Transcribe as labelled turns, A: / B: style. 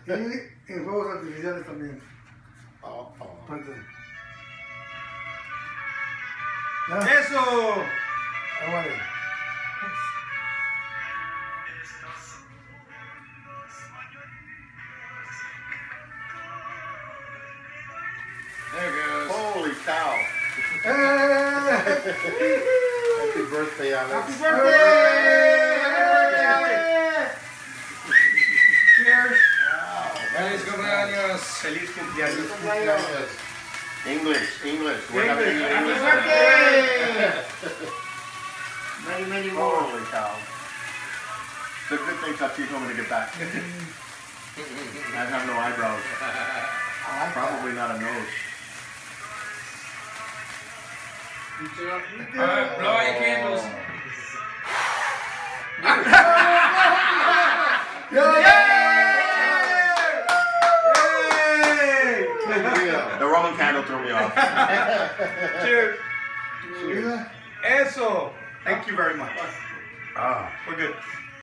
A: Y en fuegos artificiales también.
B: ¡Eso!
A: Vale.
B: There it goes.
C: Holy cow. Happy birthday, Alex.
B: Happy birthday! Cheers. Feliz cumpleaños. Feliz cumpleaños.
C: English. We're having
B: Happy
C: English.
B: birthday!
C: Many more. Holy cow. The good thing Tachi told me to get back. I have no eyebrows. Probably not a nose.
B: Blow out your candles.
C: The Roman candle threw me off.
B: Cheers. Eso. Thank you very much.
C: Ah.
B: We're good.